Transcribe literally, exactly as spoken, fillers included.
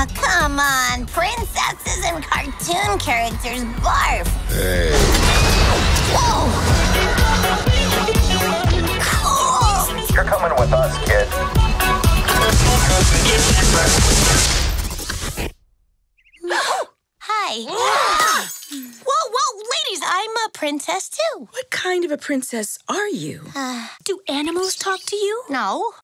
Oh, come on. Princesses and cartoon characters barf. Hey. Whoa! Cool! You're coming with us, kid. Hi. Whoa, whoa, ladies, I'm a princess too. What kind of a princess are you? Uh, Do animals talk to you? no.